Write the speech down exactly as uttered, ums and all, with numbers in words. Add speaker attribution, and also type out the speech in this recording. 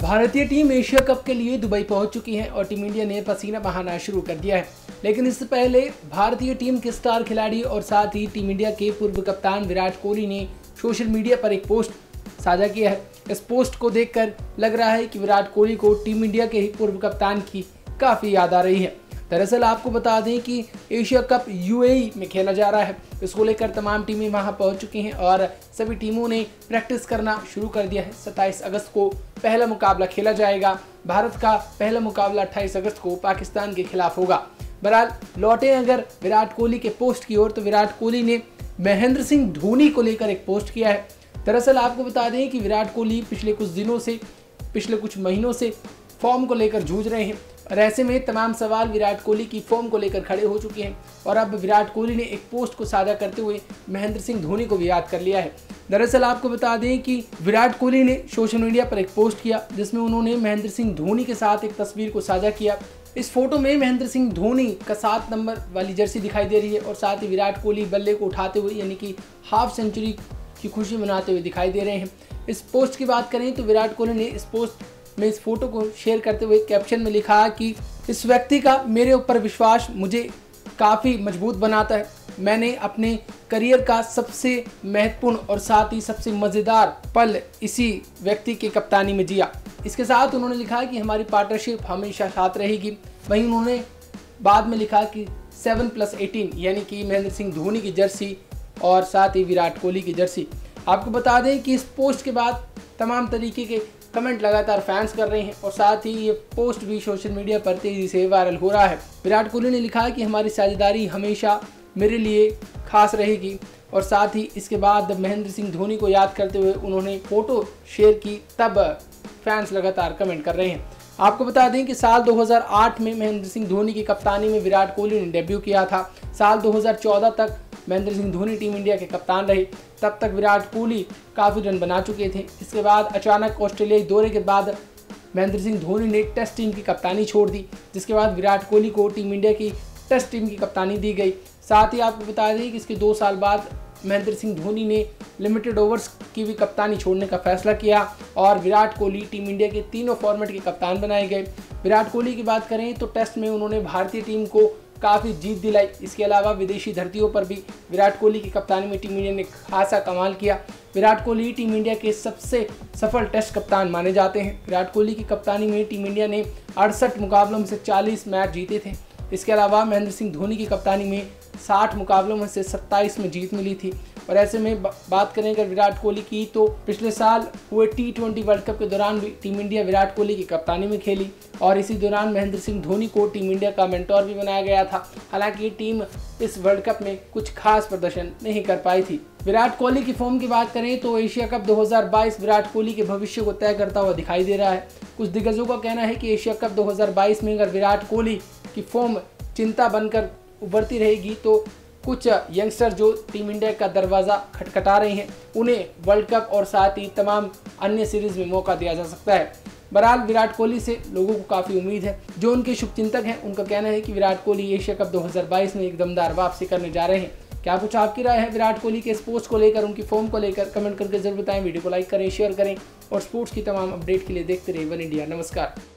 Speaker 1: भारतीय team Asia cup के लिए दुबई पहुंच चुकी है और टीम इंडिया ने पसीना बहाना शुरू कर दिया है। लेकिन इससे पहले भारतीय टीम के स्टार खिलाड़ी और साथ ही टीम इंडिया के पूर्व कप्तान विराट कोहली ने सोशल मीडिया पर एक पोस्ट साझा किया है। इस पोस्ट को देखकर लग रहा है कि विराट कोहली को टीम इंडिया के ही पूर्व कप्तान की काफ़ी याद आ रही है। दरअसल आपको बता दें कि एशिया कप यूएई में खेला जा रहा है। इसको लेकर तमाम टीमें वहां पहुंच चुकी हैं और सभी टीमों ने प्रैक्टिस करना शुरू कर दिया है। सत्ताईस अगस्त को पहला मुकाबला खेला जाएगा। भारत का पहला मुकाबला अट्ठाईस अगस्त को पाकिस्तान के खिलाफ होगा। बहरहाल लौटे अगर विराट कोहली के पोस्ट की ओर, तो विराट कोहली ने महेंद्र सिंह धोनी को लेकर एक पोस्ट किया है। दरअसल आपको बता दें कि विराट कोहली पिछले कुछ दिनों से पिछले कुछ महीनों से फॉर्म को लेकर जूझ रहे हैं और ऐसे में तमाम सवाल विराट कोहली की फॉर्म को लेकर खड़े हो चुके हैं और अब विराट कोहली ने एक पोस्ट को साझा करते हुए महेंद्र सिंह धोनी को भी याद कर लिया है। दरअसल आपको बता दें कि विराट कोहली ने सोशल मीडिया पर एक पोस्ट किया जिसमें उन्होंने महेंद्र सिंह धोनी के साथ एक तस्वीर को साझा किया। इस फोटो में महेंद्र सिंह धोनी का सात नंबर वाली जर्सी दिखाई दे रही है और साथ ही विराट कोहली बल्ले को उठाते हुए यानी कि हाफ सेंचुरी की खुशी मनाते हुए दिखाई दे रहे हैं। इस पोस्ट की बात करें तो विराट कोहली ने इस पोस्ट में इस फोटो को शेयर करते हुए कैप्शन में लिखा कि इस व्यक्ति का मेरे ऊपर विश्वास मुझे काफ़ी मजबूत बनाता है। मैंने अपने करियर का सबसे महत्वपूर्ण और साथ ही सबसे मज़ेदार पल इसी व्यक्ति की कप्तानी में जिया। इसके साथ उन्होंने लिखा कि हमारी पार्टनरशिप हमेशा साथ रहेगी। वहीं उन्होंने बाद में लिखा कि सेवन प्लस एटीन यानी कि महेंद्र सिंह धोनी की जर्सी और साथ ही विराट कोहली की जर्सी। आपको बता दें कि इस पोस्ट के बाद तमाम तरीके के कमेंट लगातार फैंस कर रहे हैं और साथ ही ये पोस्ट भी सोशल मीडिया पर तेज़ी से वायरल हो रहा है। विराट कोहली ने लिखा कि हमारी साझेदारी हमेशा मेरे लिए खास रहेगी और साथ ही इसके बाद महेंद्र सिंह धोनी को याद करते हुए उन्होंने फ़ोटो शेयर की, तब फैंस लगातार कमेंट कर रहे हैं। आपको बता दें कि साल दो हज़ार आठ में महेंद्र सिंह धोनी की कप्तानी में विराट कोहली ने डेब्यू किया था। साल दो हज़ार चौदह तक महेंद्र सिंह धोनी टीम इंडिया के कप्तान रहे। तब तक विराट कोहली काफ़ी रन बना चुके थे। इसके बाद अचानक ऑस्ट्रेलियाई दौरे के बाद महेंद्र सिंह धोनी ने टेस्ट टीम की कप्तानी छोड़ दी, जिसके बाद विराट कोहली को टीम इंडिया की टेस्ट टीम की कप्तानी दी गई। साथ ही आपको बता दें कि इसके दो साल बाद महेंद्र सिंह धोनी ने लिमिटेड ओवर्स की भी कप्तानी छोड़ने का फैसला किया और विराट कोहली टीम इंडिया के तीनों फॉर्मेट के कप्तान बनाए गए। विराट कोहली की बात करें तो टेस्ट में उन्होंने भारतीय टीम को काफ़ी जीत दिलाई। इसके अलावा विदेशी धरतियों पर भी विराट कोहली की कप्तानी में टीम इंडिया ने खासा कमाल किया। विराट कोहली टीम इंडिया के सबसे सफल टेस्ट कप्तान माने जाते हैं। विराट कोहली की कप्तानी में टीम इंडिया ने अड़सठ मुकाबलों में से चालीस मैच जीते थे। इसके अलावा महेंद्र सिंह धोनी की कप्तानी में साठ मुकाबलों में से सत्ताईस में जीत मिली थी। और ऐसे में बात करें अगर विराट कोहली की, तो पिछले साल हुए टी ट्वेंटी वर्ल्ड कप के दौरान भी टीम इंडिया विराट कोहली की कप्तानी में खेली और इसी दौरान महेंद्र सिंह धोनी को टीम इंडिया का मेंटोर भी बनाया गया था। हालांकि टीम इस वर्ल्ड कप में कुछ खास प्रदर्शन नहीं कर पाई थी। विराट कोहली की फॉर्म की बात करें तो एशिया कप दो हज़ार बाईस विराट कोहली के भविष्य को तय करता हुआ दिखाई दे रहा है। कुछ दिग्गजों का कहना है कि एशिया कप दो हज़ार बाईस में अगर विराट कोहली की फॉर्म चिंता बनकर उभरती रहेगी तो कुछ यंगस्टर जो टीम इंडिया का दरवाज़ा खटखटा रहे हैं उन्हें वर्ल्ड कप और साथ ही तमाम अन्य सीरीज़ में मौका दिया जा सकता है। बहरहाल विराट कोहली से लोगों को काफ़ी उम्मीद है। जो उनके शुभचिंतक हैं उनका कहना है कि विराट कोहली एशिया कप दो हज़ार बाईस में एक दमदार वापसी करने जा रहे हैं। क्या कुछ आपकी राय है विराट कोहली के इस पोस्ट को लेकर, उनकी फॉर्म को लेकर? कमेंट करके जरूर बताएं। वीडियो को लाइक करें, शेयर करें और स्पोर्ट्स की तमाम अपडेट के लिए देखते रहिए वन इंडिया। नमस्कार।